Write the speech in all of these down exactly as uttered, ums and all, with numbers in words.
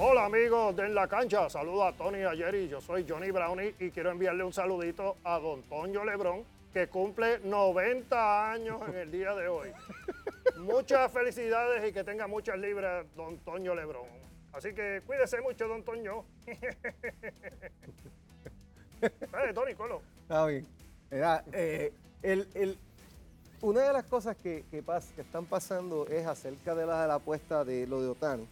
Hola amigos de En la Cancha, saludo a Tony y a Jerry, yo soy Johnny Brownie y quiero enviarle un saludito a don Toño Lebrón, que cumple noventa años en el día de hoy. Muchas felicidades y que tenga muchas libras don Toño Lebrón. Así que cuídese mucho, don Toño. Dale, Tony, colo. Está bien. Mira, eh, el, el, una de las cosas que, que, pas, que están pasando es acerca de la, de la apuesta de lo de Ohtani.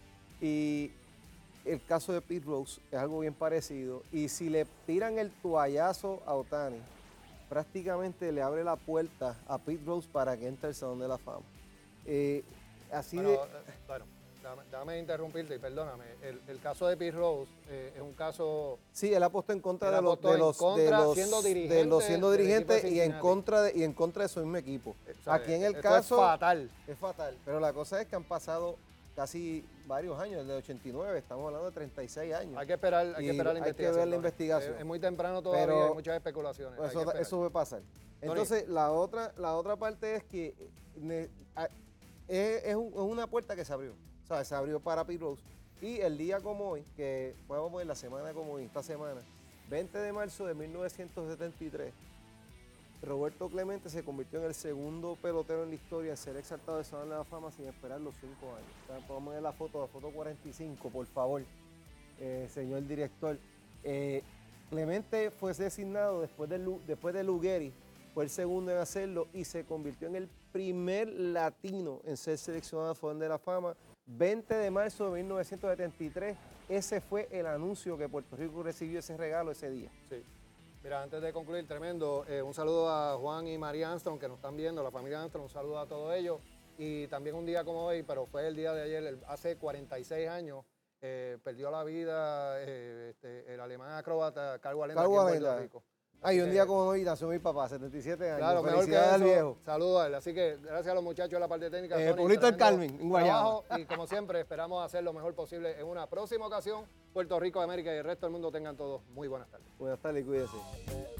Y el caso de Pete Rose es algo bien parecido. Y si le tiran el toallazo a Ohtani, prácticamente le abre la puerta a Pete Rose para que entre al Salón de la Fama. Eh, así bueno, de... eh, bueno, dame, dame interrumpirte y perdóname. El, el caso de Pete Rose eh, es un caso... Sí, él apostó en contra de los, de los, contra, de los, siendo dirigente, de los siendo dirigente de y en contra de y en contra de su mismo equipo. O sea, Aquí en el esto caso es fatal. Es fatal, pero la cosa es que han pasado casi varios años, desde ochenta y nueve, estamos hablando de treinta y seis años. Hay que esperar, hay que esperar la hay que investigación. ver la Tony. investigación. Es, es muy temprano todavía, Pero hay muchas especulaciones. Eso, hay que eso va a pasar. Tony. Entonces, la otra, la otra parte es que ne, a, es, es, un, es una puerta que se abrió. O sea, se abrió para Pete Rose. Y el día como hoy, que podemos ver la semana como hoy, esta semana, veinte de marzo de mil novecientos setenta y tres, Roberto Clemente se convirtió en el segundo pelotero en la historia en ser exaltado de Salón de la Fama sin esperar los cinco años. O sea, podemos ver la foto, la foto cuarenta y cinco, por favor, eh, señor director. Eh, Clemente fue designado después de, después de Lugueri, fue el segundo en hacerlo y se convirtió en el primer latino en ser seleccionado al Salón de la Fama. veinte de marzo de mil novecientos setenta y tres, ese fue el anuncio que Puerto Rico recibió ese regalo ese día. Sí. Mira, antes de concluir, tremendo, eh, un saludo a Juan y María Armstrong que nos están viendo, la familia Armstrong, un saludo a todos ellos. Y también un día como hoy, pero fue el día de ayer, el, hace cuarenta y seis años, eh, perdió la vida eh, este, el alemán acróbata Karl Wallenda aquí en Puerto Rico. Ay, un día como hoy nació mi papá, setenta y siete años. Claro, mejor que al eso, viejo. saludos a él. Así que gracias a los muchachos de la parte técnica. Eh, Pueblito del Carmen, en Guayama. Y como siempre, esperamos hacer lo mejor posible en una próxima ocasión. Puerto Rico, América y el resto del mundo tengan todos muy buenas tardes. Buenas tardes, cuídense.